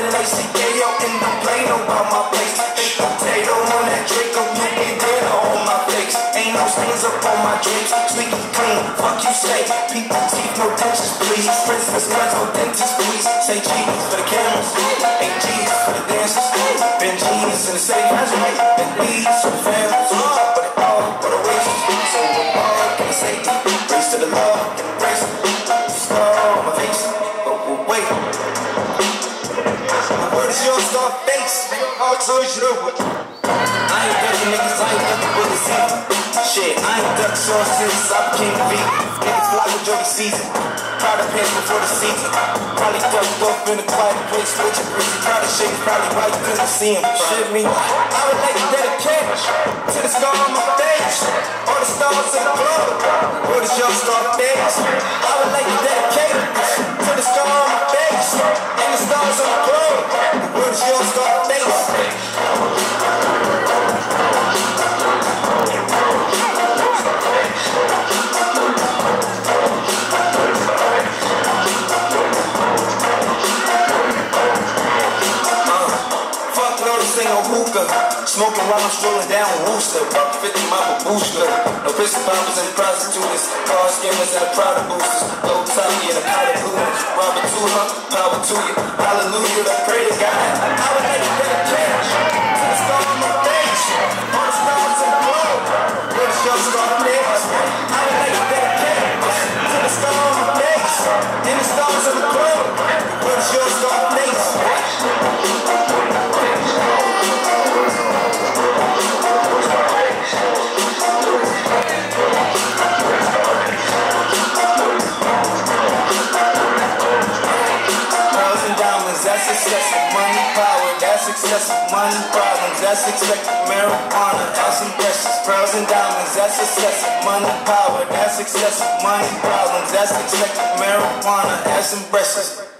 and lacy, yeah, yo, and don't play no about my place. Baked potato on that Draco, you get dead on my face. Ain't no stains up on my drapes, sweet and clean, fuck you say. People teeth, no dentures, please. Princess, no dentist, please. Say cheese for the cameras, ain't G's for the dancers. Been G's in the safe, that's right. Been B's for the families, but it all for the waste. So we're all gonna say, race to the law, get the brace. Scar on my face, but we'll wait. The word is yours, start face. All towards you. I ain't ducking niggas, I ain't ducking bullets either. Shit, I ain't duck sauce since I became a vegan. Niggas fly with Joey season. Proud of pants before the season. Probably ducked off in a quiet place with your breezy. Proud of shit, probably why you couldn't see him. Shit me, I would like to dedicate to the scar on my face. All the stars in the globe. Word is yours, start face. I would like to dedicate to the scar on my face. And the stars on the globe. Word is yours, start face. Smoking while I'm strolling down Wooster. 50 my babushka. No pistol poppers and prostitutes. Car skimmers and the Prada boosters. Low Tommy and the powder boomers. Robert Tula, power to you. Hallelujah, I pray to God. I would like to dedicate to the scar on my face. All the stars in the globe. Where the show star face. I would like to dedicate to the scar on my face. And the stars in the globe. Where the show star face. That's excessive money, power, that's excessive money, problems, that's expected marijuana, that's some precious pearls and diamonds, that's excessive money, power, that's excessive money, problems, that's expected marijuana, that's some precious.